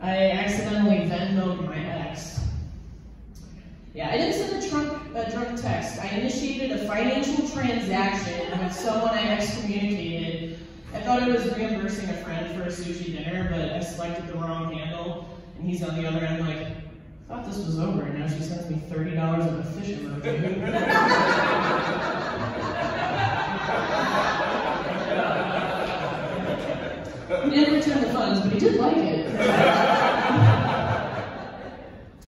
I accidentally Venmo'd my ex. Yeah, I didn't send a drunk text. I initiated a financial transaction with someone I excommunicated. I thought I was reimbursing a friend for a sushi dinner, but I selected the wrong handle, and he's on the other end like, I thought this was over, and now she sends me $30 of a fish emoji. He didn't return the funds, but he did like it.